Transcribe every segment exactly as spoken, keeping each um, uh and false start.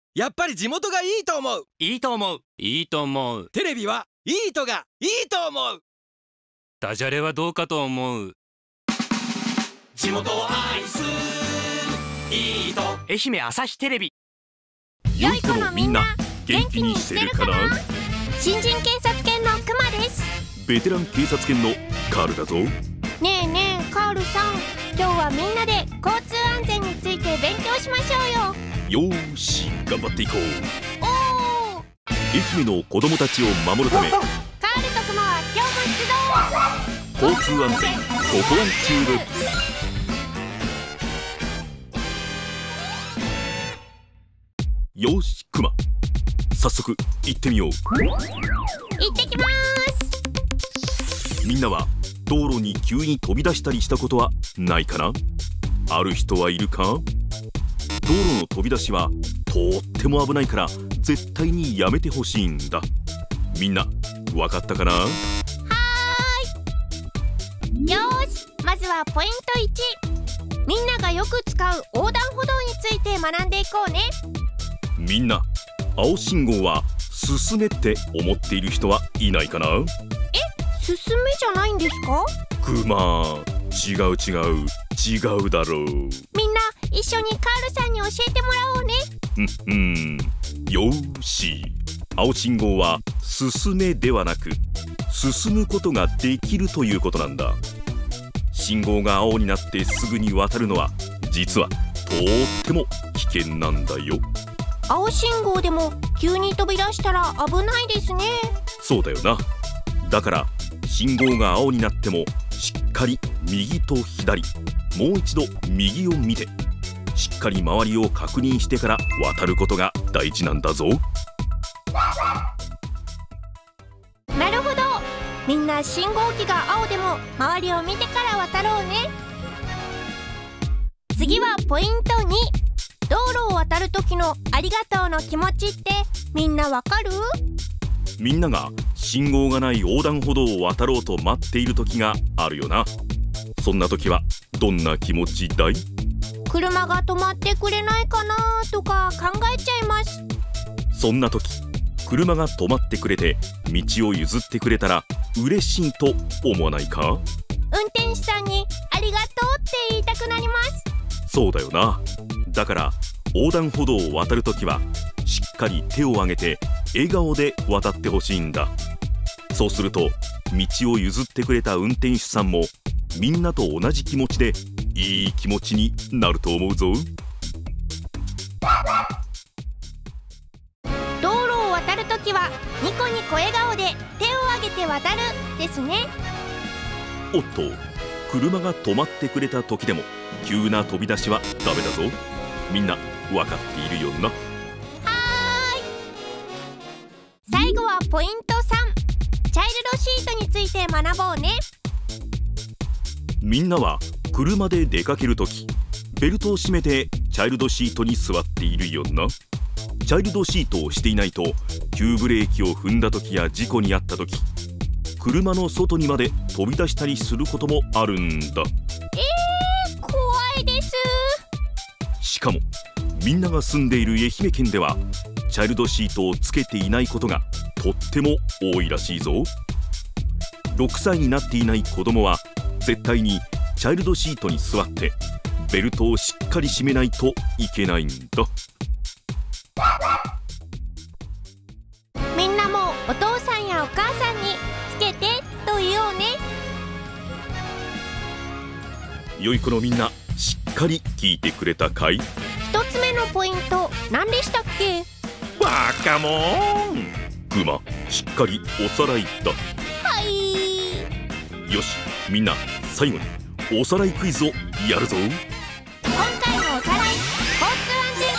やっぱり地元がいいと思う。 いいと思う。いいと思う。 テレビはいいとがいいと思う。 ダジャレはどうかと思う。 地元を愛すいいと愛媛朝日テレビ。 良い子のみんな元気にしてるかな。新人警察犬のクマです。 ベテラン警察犬のカールだぞ。 ねえねえカールさん、今日はみんなで交通安全について勉強しましょうよ。 よーし、頑張っていこう。 おー、 愛媛の子供たちを守るため、 カールとクマは今日も出動。 交通安全ご保安チューブ。よーし、クマ、早速行ってみよう。 行ってきます。 みんなは道路に急に飛び出したりしたことはないかな。ある人はいるか。道路の飛び出しはとっても危ないから絶対にやめてほしいんだ。みんなわかったかな。はーい、よーし、まずはポイントいち、みんながよく使う横断歩道について学んでいこうね。 みんな青信号は進めって思っている人はいないかな。 え、進めじゃないんですか。 クマ、違う違う違うだろう。 みんな一緒にカールさんに教えてもらおうね。 うんうん、よーし、青信号は進めではなく進むことができるということなんだ。信号が青になってすぐに渡るのは実はとっても危険なんだよ。 青信号でも急に飛び出したら危ないですね。 そうだよな。だから信号が青になってもしっかり右と左、もう一度右を見てしっかり周りを確認してから渡ることが大事なんだぞ。 なるほど、みんな信号機が青でも周りを見てから渡ろうね。次はポイントに、道路を渡る時のありがとうの気持ちってみんなわかる？ みんなが信号がない横断歩道を渡ろうと待っている時があるよな。そんな時はどんな気持ちだい？ 車が止まってくれないかなとか考えちゃいます。 そんな時、車が止まってくれて道を譲ってくれたら嬉しいと思わないか？ 運転手さんにありがとうって言いたくなります。 そうだよな。だから横断歩道を渡るときはしっかり手を挙げて笑顔で渡ってほしいんだ。そうすると道を譲ってくれた運転手さんもみんなと同じ気持ちでいい気持ちになると思うぞ。 道路を渡るときはニコニコ笑顔で手を挙げて渡るですね。 おっと、車が止まってくれた時でも急な飛び出しはダメだぞ。みんな分かっているよな。 はーい、最後はポイントさん、チャイルドシートについて学ぼうね。 みんなは車で出かけるときベルトを締めてチャイルドシートに座っているよな。チャイルドシートをしていないと急ブレーキを踏んだときや事故に遭ったとき、車の外にまで飛び出したりすることもあるんだ。 えー、怖いです。 しかもみんなが住んでいる愛媛県ではチャイルドシートをつけていないことがとっても多いらしいぞ。ろくさいになっていない子供は絶対にチャイルドシートに座ってベルトをしっかり締めないといけないんだ。 みんなもお父さんやお母さんにつけてと言おうね。 良い子のみんなしっかり聞いてくれたかい？ 一つ目のポイント何でしたっけ？ バカモン。クマ、しっかりおさらいだ。 はい。 よし、みんな最後におさらいクイズをやるぞ。 今回のおさらい、交通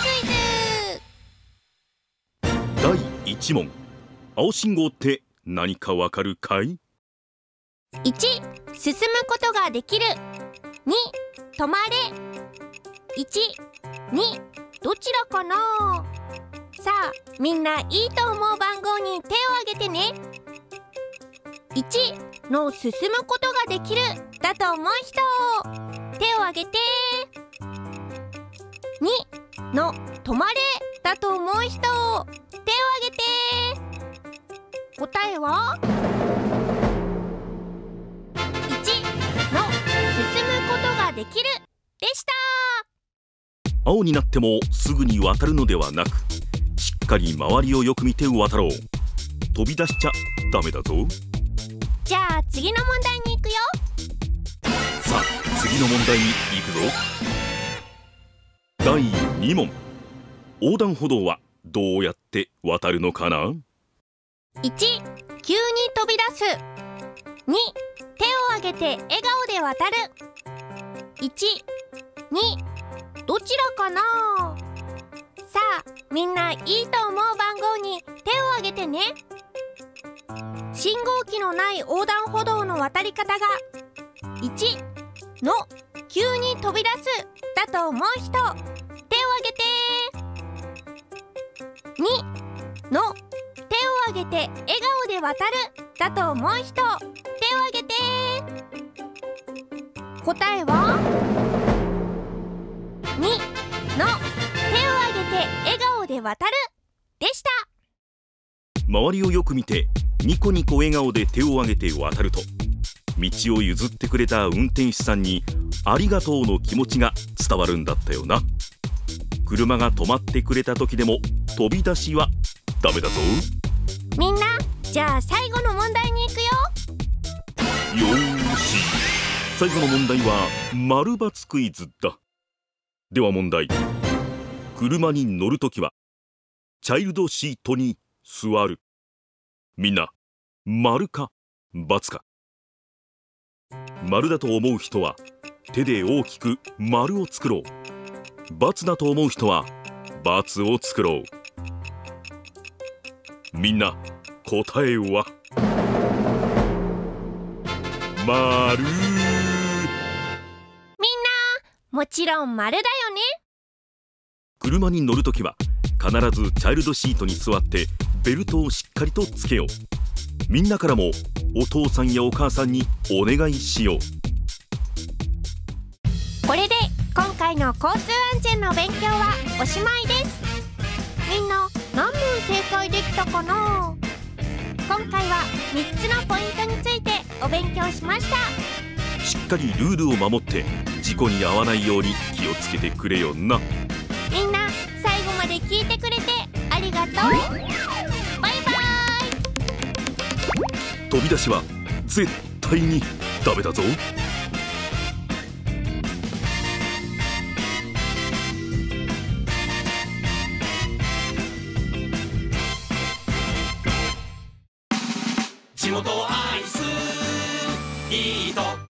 安全クイズ。 だいいち問、青信号って何かわかるかい？ いち、進むことができる。に、止まれ。いち、に、どちらかな？さあ、みんないいと思う番号に手を挙げてね。いちの進むことができるだと思う人、手を挙げて。に、 の止まれだと思う人、手を挙げて。答えはいちの進むことができるでした。 青になってもすぐに渡るのではなく、しっかり周りをよく見て渡ろう。飛び出しちゃダメだぞ。 じゃあ次の問題に行くよ。 さあ次の問題に行くぞ。だいに問。横断歩道はどうやって渡るのかな。 いち、急に飛び出す。に、手を挙げて笑顔で渡る。いち、に、どちらかな。さあみんないいと思う番号に手を挙げてね。信号機のない横断歩道の渡り方がいちの急に飛び出すだと思う人、手を挙げて。にの手を挙げて笑顔で渡るだと思う人、手を挙げて。答えはにの手を挙げて笑顔で渡るでした。 周りをよく見てニコニコ笑顔で手を挙げて渡ると、道を譲ってくれた運転手さんにありがとうの気持ちが伝わるんだったよな。車が止まってくれた時でも飛び出しはダメだぞ。 みんな、じゃあ最後の問題に行くよ。 よーし、最後の問題は丸×クイズだ。では問題。車に乗るときはチャイルドシートに座る。みんな丸か×か。丸だと思う人は手で大きく丸を作ろう。×だと思う人は×を作ろう。みんな答えは丸。 もちろん丸だよね。 車に乗るときは必ずチャイルドシートに座ってベルトをしっかりとつけよう。みんなからもお父さんやお母さんにお願いしよう。 これで今回の交通安全の勉強はおしまいです。みんな何問正解できたかな。今回はみっつのポイントについてお勉強しました。 しっかりルールを守って事故に遭わないように気をつけてくれよな。 みんな最後まで聞いてくれてありがとう。バイバイ。 飛び出しは絶対にダメだぞ。 地元を愛すいいと